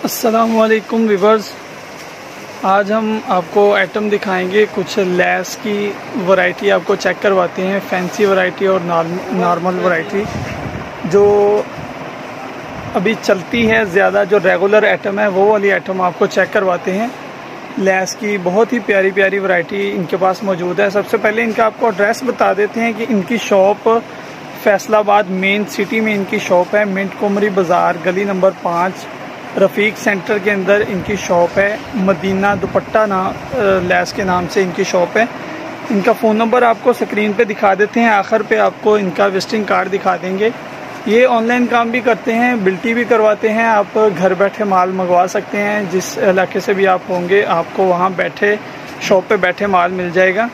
अस्सलामुअलैकुम व्यूअर्स, आज हम आपको आइटम दिखाएंगे। कुछ लेस की वैरायटी आपको चेक करवाते हैं, फैंसी वैरायटी और नॉर्मल वैरायटी जो अभी चलती है ज़्यादा। जो रेगुलर आइटम है वो वाली आइटम आपको चेक करवाते हैं। लेस की बहुत ही प्यारी प्यारी वैरायटी इनके पास मौजूद है। सबसे पहले इनका आपको एड्रेस बता देते हैं कि इनकी शॉप फैसलाबाद मेन सिटी में इनकी शॉप है। मिंट कुमरी बाज़ार गली नंबर 5 रफ़ीक सेंटर के अंदर इनकी शॉप है। मदीना दुपट्टा लेस के नाम से इनकी शॉप है। इनका फ़ोन नंबर आपको स्क्रीन पे दिखा देते हैं, आखिर पे आपको इनका विजिटिंग कार्ड दिखा देंगे। ये ऑनलाइन काम भी करते हैं, बिल्टी भी करवाते हैं। आप घर बैठे माल मंगवा सकते हैं। जिस इलाके से भी आप होंगे आपको वहाँ बैठे शॉप पे बैठे माल मिल जाएगा।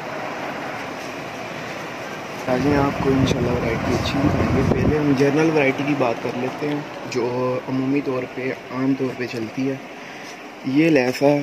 आज आपको इंशाल्लाह वैरायटी अच्छी दिखाएंगे। पहले हम जनरल वैरायटी की बात कर लेते हैं जो अमूमी तौर पे आम तौर पे चलती है। ये लेस है,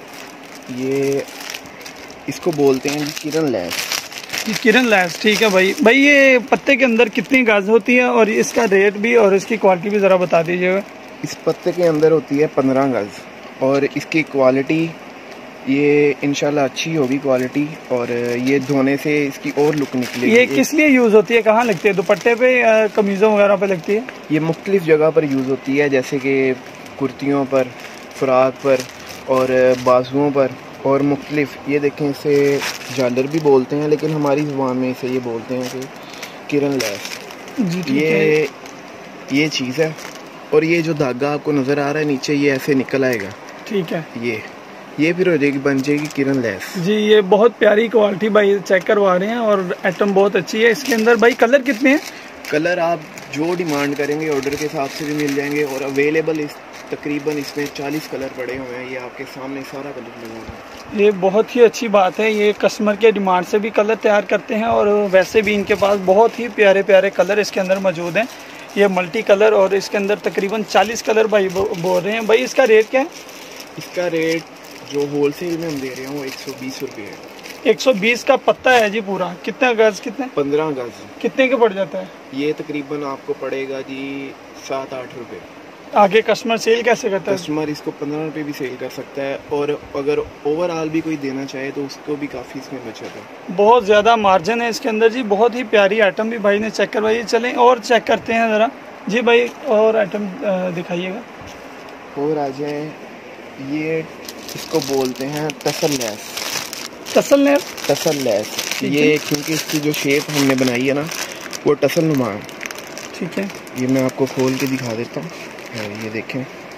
ये इसको बोलते हैं किरण लेस। किरण लेस, ठीक है भाई। ये पत्ते के अंदर कितनी गज होती है और इसका रेट भी और इसकी क्वालिटी भी ज़रा बता दीजिएगा। इस पत्ते के अंदर होती है 15 गज और इसकी क्वालिटी ये इंशाल्लाह अच्छी होगी क्वालिटी, और ये धोने से इसकी और लुक निकलेगी। ये किस लिए यूज़ होती है, कहाँ लगती है? दुपट्टे पे या कमीज़ों वगैरह पे लगती है? ये मुख्तलिफ जगह पर यूज़ होती है, जैसे कि कुर्तियों पर, फ्राक पर और बाजुओं पर और मुख्तलिफ। ये देखें, इसे झालर भी बोलते हैं लेकिन हमारी ज़ुबान में इसे ये बोलते हैं कि किरण लेस। ये चीज़ है। और ये जो धागा आपको नज़र आ रहा है नीचे, ये ऐसे निकल आएगा, ठीक है। ये फिर हो जाएगी, बन जाएगी किरण लेस। जी, ये बहुत प्यारी क्वालिटी भाई चेक करवा रहे हैं और आइटम बहुत अच्छी है। इसके अंदर भाई कलर कितने हैं? कलर आप जो डिमांड करेंगे ऑर्डर के हिसाब से भी मिल जाएंगे और अवेलेबल तकरीबन इसमें 40 कलर पड़े हुए हैं। ये आपके सामने सारा कलर लगा है। ये बहुत ही अच्छी बात है। ये कस्टमर के डिमांड से भी कलर तैयार करते हैं और वैसे भी इनके पास बहुत ही प्यारे प्यारे कलर इसके अंदर मौजूद हैं। ये मल्टी कलर और इसके अंदर तकरीबन 40 कलर भाई बोल रहे हैं। भाई इसका रेट क्या है? इसका रेट जो होलसेल में हम दे रहे हैं वो 120 रुपये है। 120 का पत्ता है जी पूरा। कितना गज? कितने? 15 गज। कितने के पड़ जाता है? ये तकरीबन आपको पड़ेगा जी 7-8 रुपये। आगे कस्टमर सेल कैसे करता है? कस्टमर इसको 15 रुपये भी सेल कर सकता है और अगर ओवरऑल भी कोई देना चाहे तो उसको भी काफ़ी इसमें बचत है। बहुत ज़्यादा मार्जिन है इसके अंदर जी। बहुत ही प्यारी आइटम भी भाई ने चेक करवाई। चलें और चेक करते हैं ज़रा जी भाई, और आइटम दिखाइएगा। और आ जाए, ये इसको बोलते हैं tassel less. Tassel less? Tassel less. ये क्योंकि इसकी जो शेप हमने बनाई है ना वो टसल नुमा है, ठीक है। ये मैं आपको खोल के दिखा देता हूँ। ये देखें,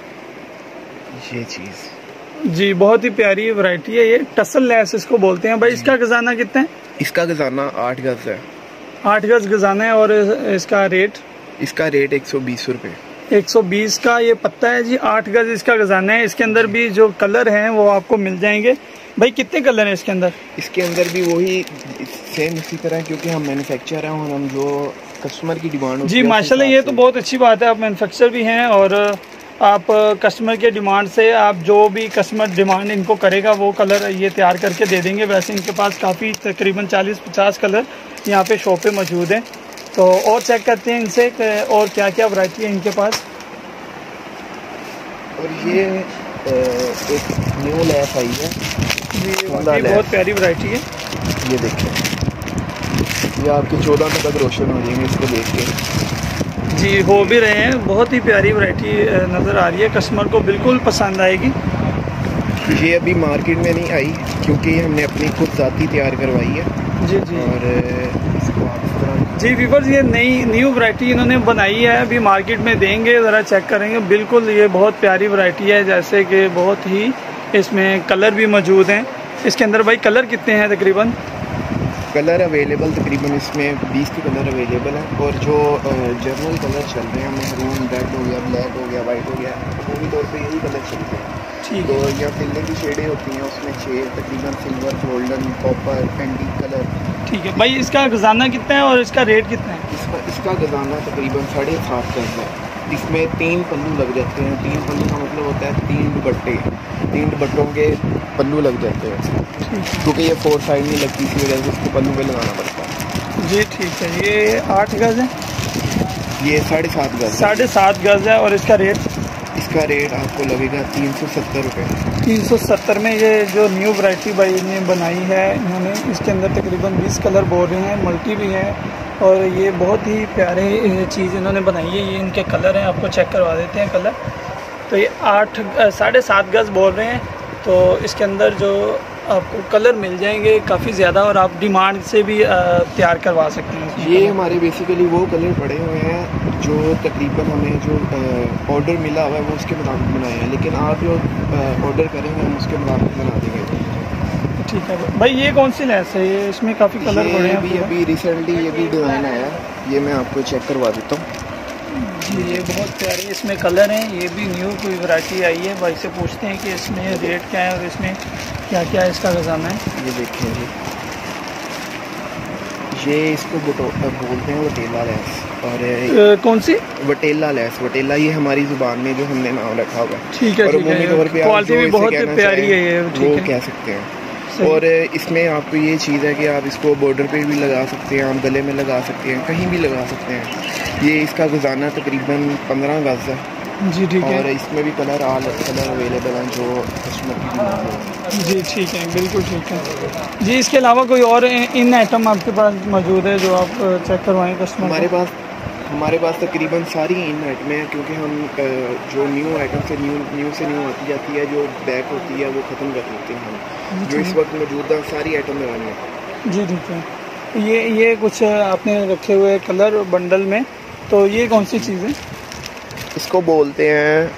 ये चीज़ जी बहुत ही प्यारी वैरायटी है। ये टसल लेस इसको बोलते हैं भाई। इसका खजाना कितना है? इसका खजाना 8 गज है। 8 गज खजाना है। और इसका रेट? इसका रेट 120 रुपये। 120 का ये पत्ता है जी। 8 गज इसका खजाना है। इसके अंदर भी जो कलर हैं वो आपको मिल जाएंगे। भाई कितने कलर हैं इसके अंदर? इसके अंदर भी वही सेम इसी तरह, क्योंकि हम मैन्युफैक्चर हैं और हम जो कस्टमर की डिमांड जी माशाल्लाह, ये तो बहुत अच्छी बात है। आप मैन्युफैक्चर भी हैं और आप कस्टमर के डिमांड से आप जो भी कस्टमर डिमांड इनको करेगा वो कलर ये तैयार करके दे देंगे। वैसे इनके पास काफ़ी तकरीबन 40-50 कलर यहाँ पे शॉप पे मौजूद हैं। तो और चेक करते हैं इनसे और क्या क्या वैरायटी है इनके पास। और ये एक न्यू लेस आई है जी, बहुत प्यारी वैरायटी है। ये देखिए, ये आपके 14 तक रोशन हो जाएंगे इसको देख के। जी हो भी रहे हैं। बहुत ही प्यारी वैरायटी नज़र आ रही है, कस्टमर को बिल्कुल पसंद आएगी। ये अभी मार्केट में नहीं आई क्योंकि हमने अपनी खुद ज़ाती तैयार करवाई है। जी जी। और इसको जी व्यूअर्स, ये नई न्यू वैरायटी इन्होंने बनाई है, अभी मार्केट में देंगे, ज़रा चेक करेंगे। बिल्कुल ये बहुत प्यारी वैरायटी है, जैसे कि बहुत ही इसमें कलर भी मौजूद हैं। इसके अंदर भाई कलर कितने हैं तकरीबन? कलर अवेलेबल तकरीबन इसमें 20 के कलर अवेलेबल हैं। और जो जनरल कलर चल रहे हैं, मैरून, रेड हो गया, ब्लैक हो गया, वाइट हो गया, पूरी तौर पे यही कलर चलते हैं। ठीक। तो यहाँ फिल्ले की शेडें होती हैं, उसमें 6 तकरीबन silver, golden, copper, antique colour. ठीक है भाई। इसका खजाना कितना है और इसका रेट कितना है? इसका खजाना तकरीबन 7.5 गज है। इसमें 3 पल्लू लग जाते हैं। 3 पल्लू का मतलब होता है 3 दुपट्टे। 3 दुपट्टों के पल्लू लग जाते हैं, क्योंकि ये 4 साइड नहीं लगती, इसी वजह से उसको पल्लू पे लगाना पड़ता है जी। ठीक है। ये 8 गज है। ये 7.5 गज। 7.5 गज है। और इसका रेट? इसका रेट आपको लगेगा 370 रुपये। 370 में ये जो न्यू वैरायटी भाई ने बनाई है इन्होंने, इसके अंदर तकरीबन 20 कलर बोल रहे हैं, मल्टी भी है और ये बहुत ही प्यारे चीज़ इन्होंने बनाई है। ये इनके कलर हैं, आपको चेक करवा देते हैं कलर। तो ये 7.5 गज़ बोल रहे हैं, तो इसके अंदर जो आपको कलर मिल जाएंगे काफ़ी ज़्यादा और आप डिमांड से भी तैयार करवा सकते हैं। ये हमारे बेसिकली वो कलर पड़े हुए हैं जो तकरीबन हमें जो ऑर्डर मिला हुआ है वो उसके मुताबिक बनाए हैं, लेकिन आप जो ऑर्डर करेंगे हम उसके मुताबिक बना देंगे। ठीक है भाई। ये कौन सी लेस है? ये इसमें काफ़ी कलर पड़े हैं। अभी रिसेंटली ये भी डिज़ाइन आया है, ये मैं आपको चेक करवा देता हूँ जी। ये बहुत प्यारे इसमें कलर हैं, ये भी न्यू कोई वैरायटी आई है। भाई से पूछते हैं कि इसमें रेट क्या है और इसमें क्या क्या है, इसका खजाना है। ये देखिए जी, ये इसको बोलते हैं वटेला लेस। और कौन सी? वटेला लेस। वटेला ये हमारी ज़ुबान में जो हमने नाम रखा हुआ है। ठीक है, ठीक है। क्वालिटी भी बहुत प्यारी है ये, वो कह सकते हैं। और इसमें आपको ये चीज़ है कि आप इसको बॉर्डर पे भी लगा सकते हैं, आप गले में लगा सकते हैं, कहीं भी लगा सकते हैं। ये इसका खजाना तकरीबन 15 गज़ है जी। ठीक है। और इसमें भी कलर अवेलेबल हैं जो कस्टमर की डिमांड है। जी ठीक है, बिल्कुल ठीक है जी। इसके अलावा कोई और इन आइटम आपके पास मौजूद है जो आप चेक करवाएं कस्टमर? हमारे पास तकरीबन सारी इन आइटमें हैं, क्योंकि हम जो न्यू आइटम से न्यू आती जाती है, जो बैक होती है वो ख़त्म कर देते हैं हम। जो इस वक्त मौजूदा सारी आइटम लगानी है। जी ठीक है। ये कुछ आपने रखे हुए कलर बंडल में, तो ये कौन सी चीज़ है? इसको बोलते हैं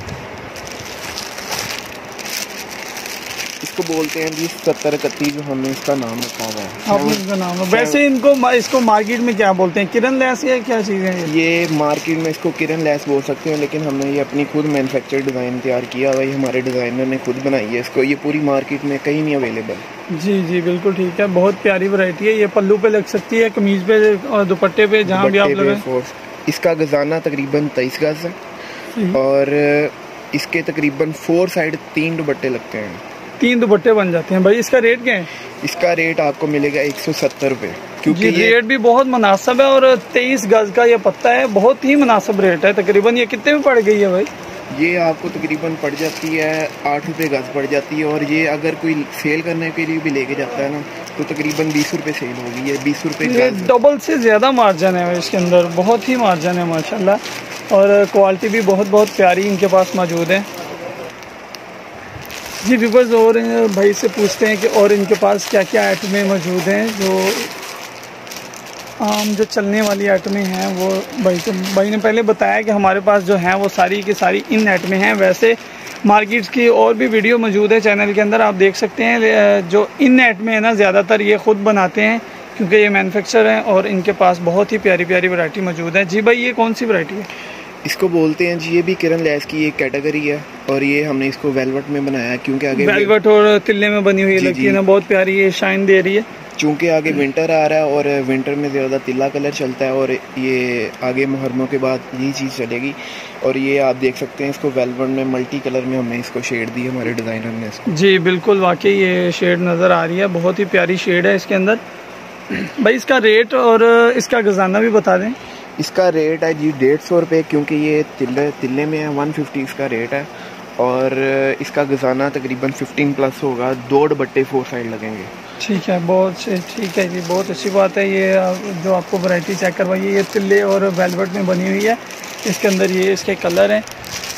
जी 7031, जो हमने इसका नाम रखा हुआ है। आपने इसका नाम है। वैसे इसको मार्केट में क्या बोलते हैं? किरण लेस या क्या चीज़ है ये मार्केट में इसको किरण लेस बोल सकते हैं, लेकिन हमने ये अपनी खुद मैन्युफैक्चर डिज़ाइन तैयार किया हुआ है। हमारे डिज़ाइनर ने खुद बनाई है इसको। ये पूरी मार्केट में कहीं नहीं अवेलेबल। जी बिल्कुल ठीक है। बहुत प्यारी वैरायटी है। ये पल्लू पे लग सकती है, कमीज पे और दुपट्टे पे, जहाँ भी आप लगाएं। इसका खजाना तकरीबन 23 गज़ है और इसके तकरीबन 4 साइड 3 दुपट्टे लगते हैं। 3 दुपट्टे बन जाते हैं। भाई इसका रेट क्या है? इसका रेट आपको मिलेगा 170 रुपये, क्योंकि रेट भी बहुत मुनासिब है और 23 गज का ये पत्ता है, बहुत ही मुनासिब रेट है। तकरीबन ये कितने में पड़ गई है भाई? ये आपको तकरीबन पड़ जाती है 8 रुपये गज पड़ जाती है, और ये अगर कोई सेल करने के लिए भी लेके जाता है ना तो तकरीबन 20 रुपये सेल होगी। ये 20 रुपये गज। डबल से ज़्यादा मार्जिन है इसके अंदर, बहुत ही मार्जिन है माशाल्लाह। और क्वालिटी भी बहुत प्यारी इनके पास मौजूद है जी। व्यूअर्स और भाई से पूछते हैं कि और इनके पास क्या क्या आइटमें मौजूद हैं, जो आम जो चलने वाली आइटमें हैं वो भाई ने पहले बताया कि हमारे पास जो हैं वो सारी की सारी इन आइटमें हैं। वैसे मार्केट्स की और भी वीडियो मौजूद है चैनल के अंदर, आप देख सकते हैं। जो इन आइटमें हैं ना, ज़्यादातर ये ख़ुद बनाते हैं क्योंकि ये मैन्युफैक्चर हैं और इनके पास बहुत ही प्यारी प्यारी वैरायटी मौजूद है। जी भाई, ये कौन सी वैरायटी है? इसको बोलते हैं जी, ये भी किरण लेस की एक कैटेगरी है और ये हमने इसको वेलवेट में बनाया है, क्योंकि आगे वेलवेट और तिल्ले में बनी हुई लगती है ना, बहुत प्यारी है, शाइन दे रही है। चूँकि आगे विंटर आ रहा है और विंटर में ज़्यादा तिल्ला कलर चलता है और ये आगे मुहर्रमों के बाद यही चीज़ चलेगी। और ये आप देख सकते हैं इसको वेलवेट में मल्टी कलर में हमने इसको शेड दी, हमारे डिज़ाइनर ने इसको। जी बिल्कुल, वाकई ये शेड नज़र आ रही है, बहुत ही प्यारी शेड है इसके अंदर। भाई इसका रेट और इसका खजाना भी बता दें। इसका रेट है जी 150 रुपये, क्योंकि ये तिल्ले में है। 150 इसका रेट है और इसका खजाना तकरीबन 15+ होगा। 2 दुपट्टे 4 साइड लगेंगे। ठीक है, बहुत ठीक है जी, बहुत अच्छी बात है। ये जो आपको वैरायटी चेक करवाइए, ये तिल्ले और वेलवेट में बनी हुई है। इसके अंदर ये इसके कलर हैं,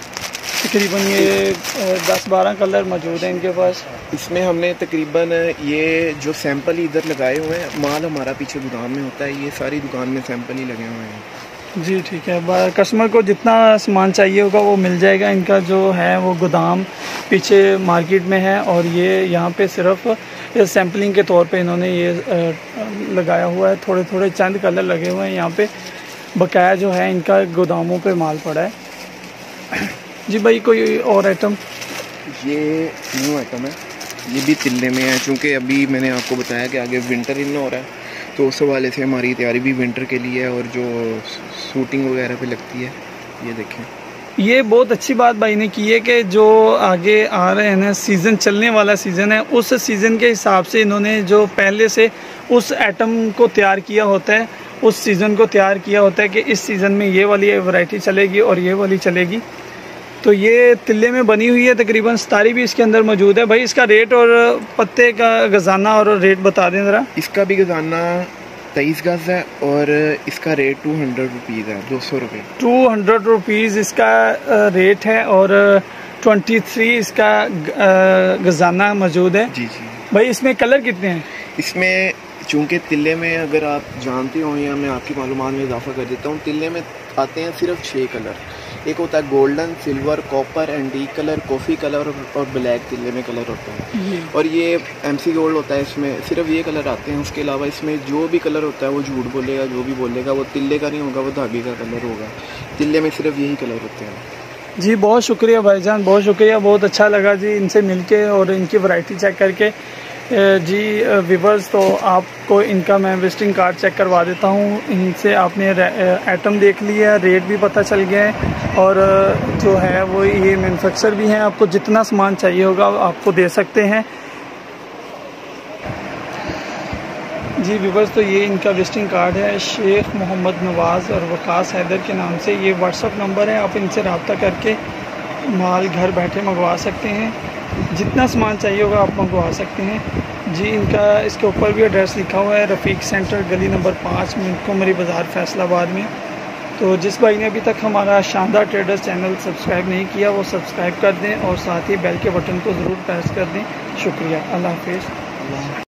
तकरीबन ये 10-12 कलर मौजूद हैं इनके पास। इसमें हमने तकरीबन ये जो सैंपल इधर लगाए हुए हैं, माल हमारा पीछे दुकान में होता है, ये सारी दुकान में सैंपल ही लगे हुए हैं। जी ठीक है। कस्टमर को जितना सामान चाहिए होगा वो मिल जाएगा। इनका जो है वो गोदाम पीछे मार्केट में है और ये यहाँ पे सिर्फ सैम्पलिंग के तौर पे इन्होंने ये लगाया हुआ है। थोड़े थोड़े चंद कलर लगे हुए हैं यहाँ पे, बकाया जो है इनका गोदामों पे माल पड़ा है। जी भाई, कोई और आइटम? ये न्यू आइटम है, ये भी तिल्ले में है। चूँकि अभी मैंने आपको बताया कि आगे विंटर इन हो रहा है, तो उस हवाले से हमारी तैयारी भी विंटर के लिए है और जो शूटिंग वगैरह पे लगती है। ये देखें, ये बहुत अच्छी बात भाई ने की है कि जो आगे आ रहे हैं ना, सीज़न चलने वाला सीज़न है, उस सीज़न के हिसाब से इन्होंने जो पहले से उस आइटम को तैयार किया होता है, उस सीज़न को तैयार किया होता है कि इस सीज़न में ये वाली वैरायटी चलेगी और ये वाली चलेगी। तो ये तिल्ले में बनी हुई है, तकरीबन सितारी भी इसके अंदर मौजूद है। भाई इसका रेट और पत्ते का गजाना और रेट बता दें ज़रा। इसका भी गजाना 23 गज है और इसका रेट 200 रुपीज़ है, 200 रुपये। 200 रुपीज़ इसका रेट है और 23 इसका गजाना मौजूद है। जी जी भाई इसमें कलर कितने हैं? इसमें चूँकि तिल्ले में अगर आप जानते हो या मैं आपकी मालूमात में इजाफा कर देता हूँ, तिल्ले में आते हैं सिर्फ 6 कलर। एक होता है golden, silver, copper, antique colour, coffee colour और ब्लैक तिल्ले में कलर होता है। और ये MC गोल्ड होता है, इसमें सिर्फ ये कलर आते हैं। उसके अलावा इसमें जो भी कलर होता है वो झूठ बोलेगा, जो भी बोलेगा वो तिल्ले का नहीं होगा, वो धागे का कलर होगा। तिल्ले में सिर्फ यही कलर होते हैं। जी बहुत शुक्रिया भाईजान, बहुत शुक्रिया, बहुत अच्छा लगा जी इनसे मिलके और इनकी वैरायटी चेक करके। जी व्यूअर्स, तो आपको इनका मैं विजिटिंग कार्ड चेक करवा देता हूँ। इनसे आपने आइटम देख लिया, रेट भी पता चल गया है और जो है वो ये मैन्युफैक्चर भी हैं। आपको जितना सामान चाहिए होगा आपको दे सकते हैं। जी व्यूअर्स, तो ये इनका विजिटिंग कार्ड है, शेख मोहम्मद नवाज़ और वकास हैदर के नाम से। ये व्हाट्सअप नंबर है, आप इनसे रब्ता करके माल घर बैठे मंगवा सकते हैं। जितना सामान चाहिए होगा आप मंगवा सकते हैं जी। इनका इसके ऊपर भी एड्रेस लिखा हुआ है, रफ़ीक सेंटर, गली नंबर 5, मिंटकुमरी बाज़ार, फैसलाबाद में। तो जिस भाई ने अभी तक हमारा शानदार ट्रेडर्स चैनल सब्सक्राइब नहीं किया वो सब्सक्राइब कर दें और साथ ही बेल के बटन को ज़रूर प्रेस कर दें। शुक्रिया, अल्लाह हाफिज़।